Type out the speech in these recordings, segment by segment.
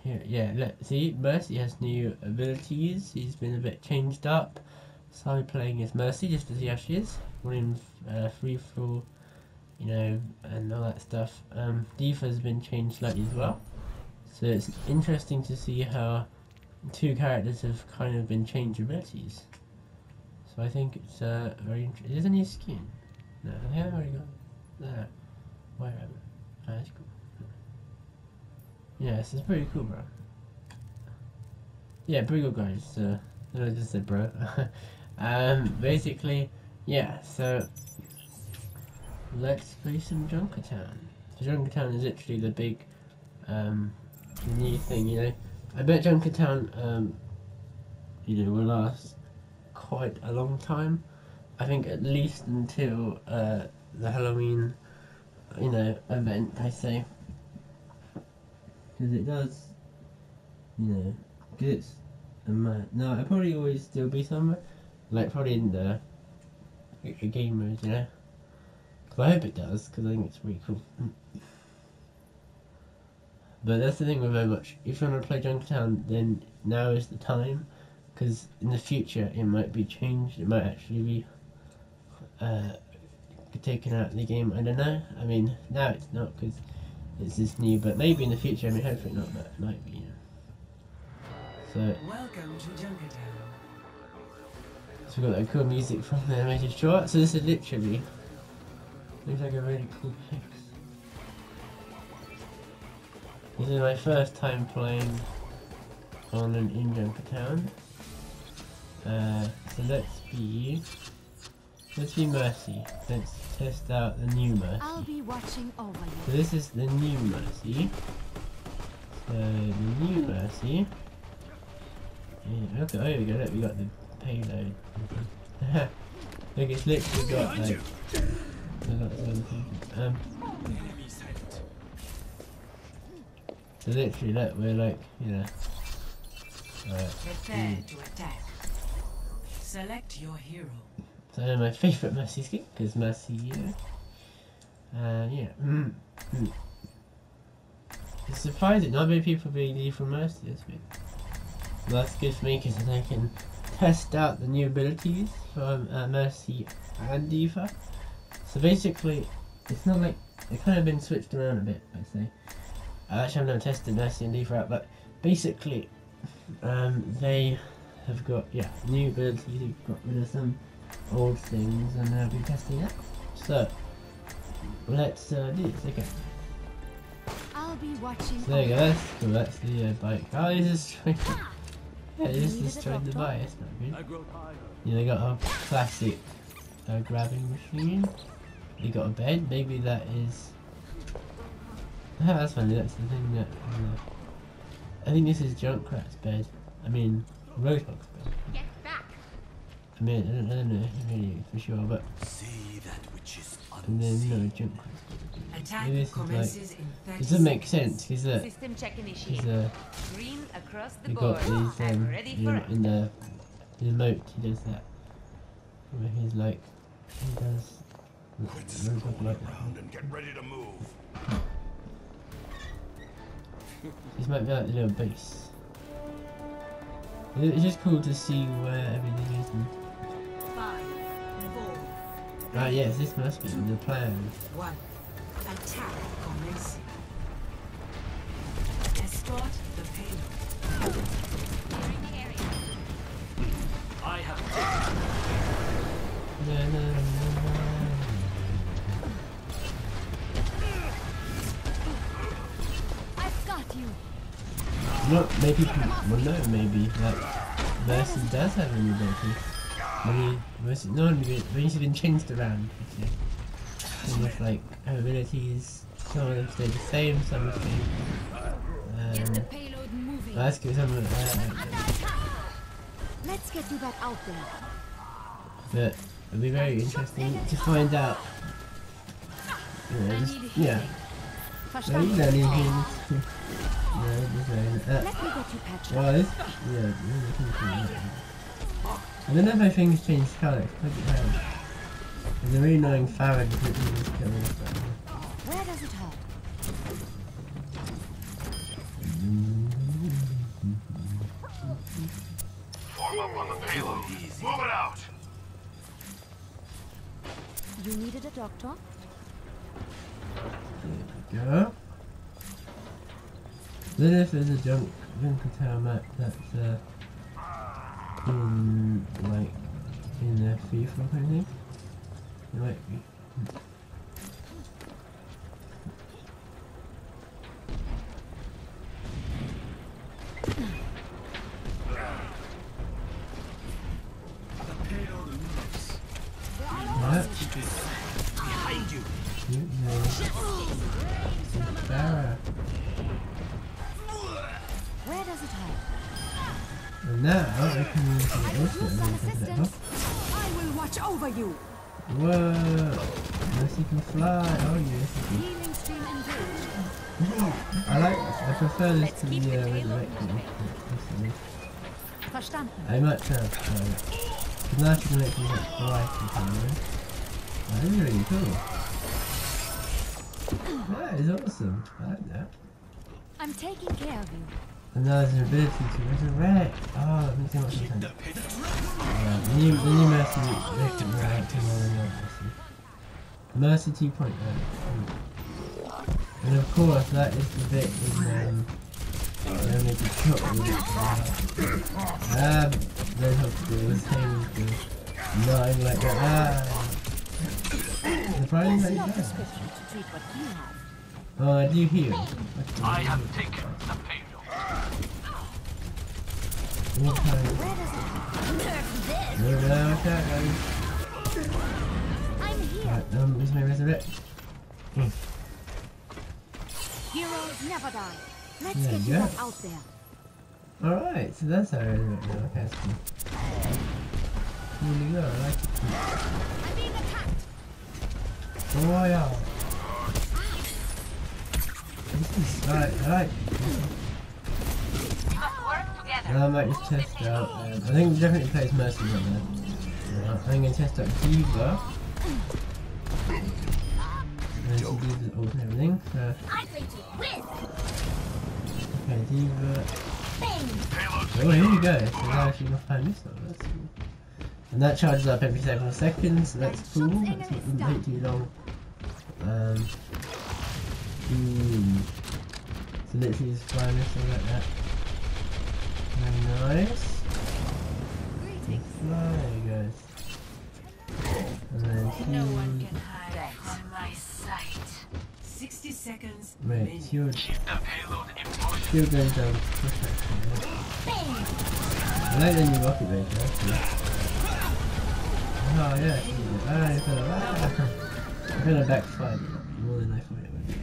yeah, let's see. Mercy has new abilities. He's been a bit changed up. So I'm playing as Mercy just to see how she is. Running free for all, you know, and all that stuff. Diva's been changed slightly as well. So it's interesting to see how two characters have kind of been changed abilities. So I think it's very interesting. Is there a new skin? No, I think I've already got that. Wherever. Oh, that's cool. Yes, it's pretty cool, bro. Yeah, pretty cool, guys. I just said, bro. Basically, yeah. So let's play some Junkertown. So Junkertown is literally the big, new thing. You know, I bet Junkertown, you know, will last quite a long time. I think at least until the Halloween, you know, event. I say. Because it does, you know, because it's a man. No, it'll probably always still be somewhere, like probably in the game mode, you know. Because I hope it does, because I think it's pretty cool. But that's the thing with Overwatch. If you want to play Junkertown, then now is the time, because in the future it might be changed. It might actually be taken out of the game. I don't know. I mean, now it's not because it's this new, but maybe in the future. I mean, hopefully not, but it might be. You know. So. Welcome to Junkertown. So we've got that cool music from the animated short. So this is literally looks like a really cool place. This is my first time playing on an in Junkertown. So let's be Mercy. Let's test out the new Mercy. I'll be watching over you. So this is the new Mercy. So the new Mercy. Yeah, okay, oh, here we go. Look, we got the payload. Look, it's literally got like so literally, look, we're like, you know. Prepare to attack. Select your hero. So my favourite Mercy skin, because Mercy, yeah. It's surprising, not many people really from Mercy this week. Well, that's good for me, because then I can test out the new abilities from Mercy and D.Va. So basically, it's not like, they've kind of been switched around a bit, I'd say. Actually, I've never tested Mercy and D.Va out, but basically, they have got, yeah, new abilities, they've got rid of some old things, and I'll be testing it. So let's do this again. I'll be watching. So there you go. That's cool. That's the bike. Oh, they just destroyed. Yeah, they just destroyed the bike. That's not good. Yeah, they got a classic grabbing machine. They got a bed. Maybe that is. That's funny. That's the thing that. I think this is Junkrat's bed. I mean, Roadhog's bed. Get back. I mean, I don't know really for sure, but. See that which is And then no unseen. Junkrat's Attack bed. Maybe this is commences like. in 30 It doesn't make seconds. sense because System check initiated. Green across the you board. got these I'm ready you for know, it. in the emote he does that. Where he's like he does Roadhog like that. Around and get ready to move. This might be like a little base. It's just cool to see where everything is. 5, 4, Ah yes, this must be the plan. 1. Attack commencing. Escort the payload. Clearing the area. I have taken No, no, no, I've got you. no. Not maybe well no maybe like Mercy does have an ability. Maybe Mercy no maybe she's been changed around, you see. And with like her abilities, some of them stay the same, some stay Get the payload moving. that's good, some of Let's get you back out there. but it'll be very interesting to find out. You know, just, yeah. Well, you don't need him. No, just Let me get you patched up. well, this, yeah, I don't know if my things changed colour. There's a really annoying Farad that just killing us. Where does it hurt? up on the payload. Move it out. You needed a doctor? There we go. Then if there's a junk tower map that's in like in FIFA or anything, it might be. Behind you. Where does it hide? And now I can use the ultimate Some and then assistance. I will watch over you. Whoa! Mercy can fly. Oh yes. Healing stream engaged. I like this. I prefer this Let's to keep the the payload resurrection. Verstanden. I much because now she can make things like bright and something. That is really cool. That is awesome. I like that. I'm taking care of you. And now there's an ability to resurrect. Oh, that makes so much sense. The new Mercy resurrecting all the Mercy. Mercy 2.0. And of course, that is the bit in they make a shot with it. They have to do the same thing. Nothing like that. Surprisingly There's no like that. prescription to treat what you have. Oh, I do heal. I have taken the payload. What kind? Where does it hide? Move it out, guys. I'm here. Right, where's my resurrect? Heroes never die. Let's There get you you go. back out there. Alright, so that's how I resurrect now. Okay, that's cool. Here we go, I like it. I'm being attacked. Oh yeah. This is I like and I might just test out, I think it definitely plays Mercy on that. I'm going to test out Diva. And she does the ult and everything, so... Okay, Diva... Oh, here we go, so now she can find this one, that's cool. And that charges up every 7 seconds, so that's cool, that doesn't take too long. So literally just fly this or like that. Very nice. And fly, there you go. And then No one can hide from my sight. 60 seconds. wait, shield Keep the payload in motion. goes down perfect. I like the new rocket launcher actually. Oh yeah, I feel like backfired more than I thought it would.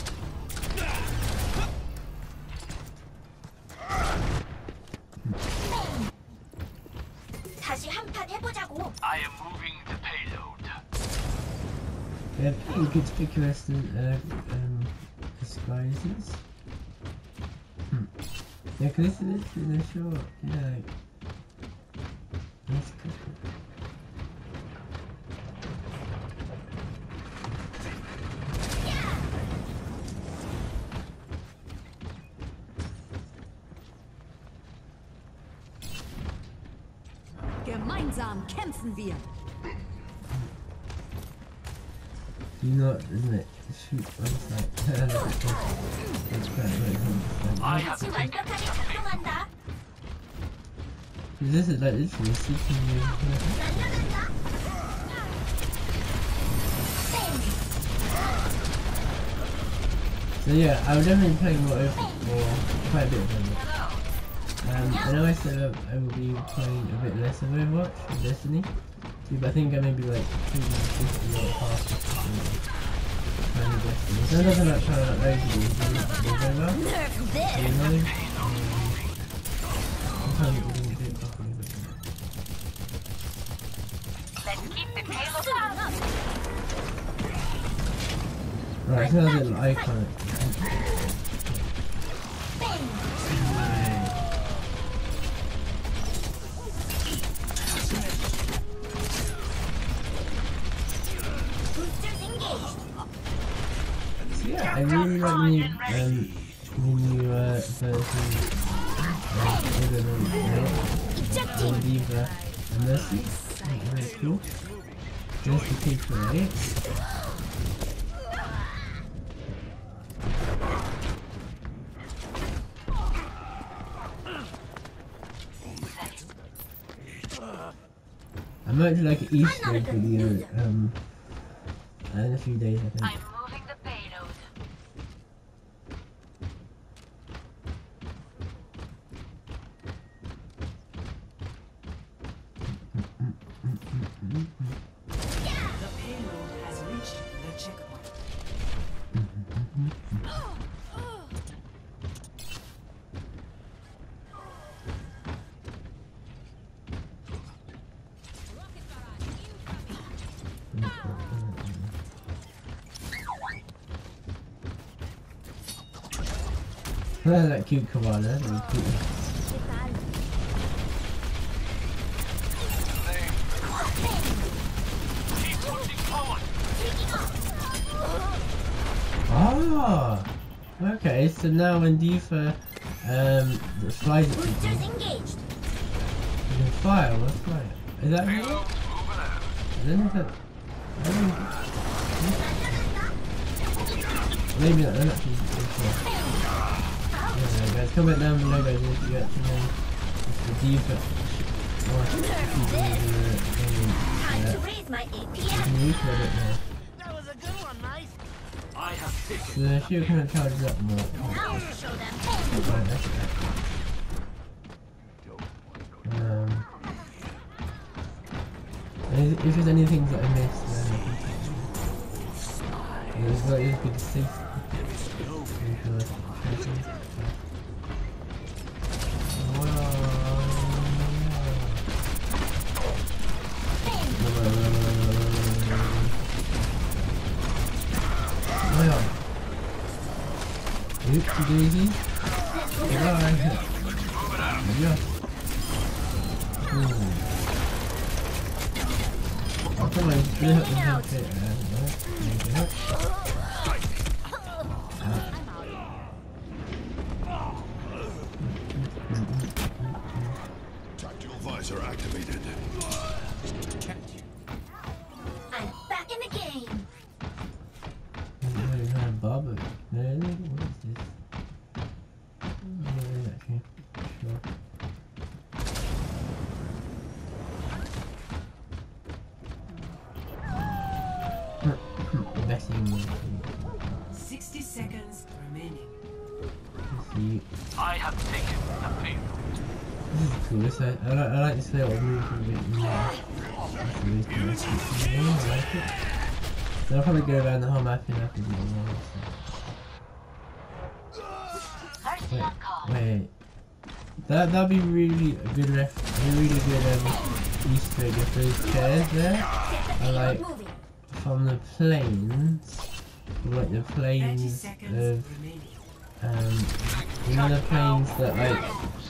I am moving the payload. They have pretty conspicuous disguises. Yeah, cause this is in the short. Yeah, like, that's good. Gemeinsam kämpfen wir. Do not, isn't it? Shoot one side. That's quite right. I have taken the payload. This is like literally CPU. So yeah, I would definitely be playing more quite a bit of Overwatch. I know I said I will be playing a bit less of Overwatch and Destiny, but I think I may be like 50 or half playing Destiny. So it doesn't like trying out loads of these very well. You know? Sometimes it doesn't do it properly. Let's keep the payload up. Right, so there's a little icon. Yeah, I really like the new version. and D.Va and Mercy. Very cool. Just the people, right? I might do like an Easter egg video in a few days, I think. I'm moving the payload. The payload has reached the checkpoint. That cute koala, that's really cute. Keep pushing forward. Ah, okay. So now when D.Va flies at people, you engaged. can fire. What's fire? Is that you? Payload moving out. Then is that? Maybe not. They're not too sure. Yeah, guys, comment down below, guys, if you got to know if the D.Va or if you do Time to raise my you APM. can use it now. That was a good one, nice. I have taken. So if you kind of charges up more. I'll show them. Right, that's it. If there's any things that I missed, then I can teach you. There's like this big safety. Oopsie daisy. Goodbye. Adios. I'll come on, split up the head fit, man. Make it up. Tactical visor activated. I'm back in the game. Bubba. What is this? What is that thing? Sure. Messing with 60 seconds remaining. see. I have taken the payload. This is cool. I like this little move from it. I like it. So I'll probably go around the whole map and have to do it more. Wait. That'd be really a good really good Easter egg if those chairs there are like from the planes, like the 30 planes seconds of remaining. you know the planes that like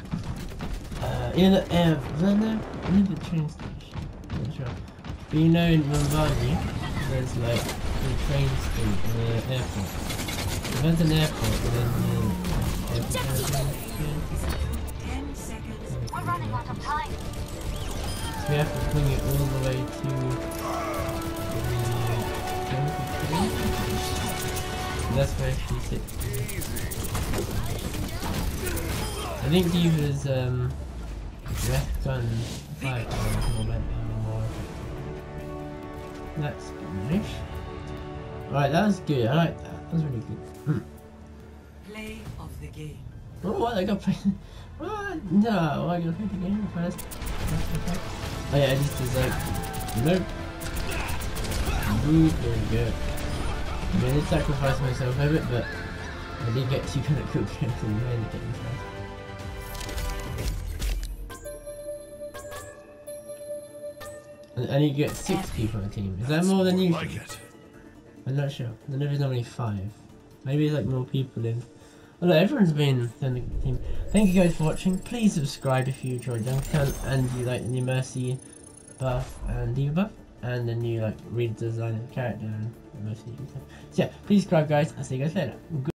in the air, in the train station. I'm not sure. But you know in Bombardier, there's like the train station, the airport. If there's an airport, then the airport. 10 seconds. We're running out of time. So we have to bring it all the way to the that's where she sits. I think D.Va's left gun fight more. That's nice. Right, that was good. I like that. That was really good. Play of the game. Oh, what? I got play. What? No, I gotta play the game first. Oh yeah, I just was like, nope. Boop, there we go. I mean, I did sacrifice myself a bit, but I did get 2 kind of cool kills in the end of getting first. And you get 6 people on the team. Is that more than usual? Like it. I'm not sure. I know there's normally 5. Maybe there's like more people in. Well, look, everyone's been in the team. Thank you guys for watching. Please subscribe if you enjoyed Duncan and you like the new Mercy buff and D.Va buff and the new like redesign of the character and Mercy. So yeah, please subscribe guys. I'll see you guys later.